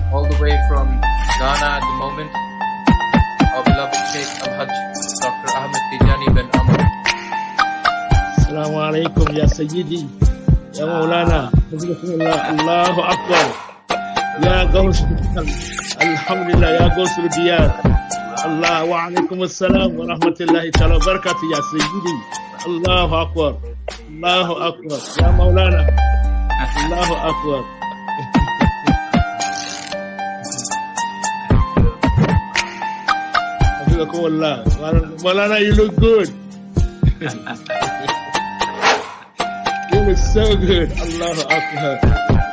all the way from Ghana at the moment, our beloved Sheikh Al-Hajj, Dr. Ahmed Tijani bin Amr. Assalamu alaikum ya Sayyidi, ya Maulana, Allahu Akbar, ya Gausul, Alhamdulillah, ya Gausul Diyar, Allah wa alaikum assalam wa rahmatullahi ta'ala wa barakatuh ya Sayyidi, Allahu Akbar, Allahu Akbar, ya Maulana, Allahu Akbar. Maulana, you look good. You look so good. Allahu Akbar.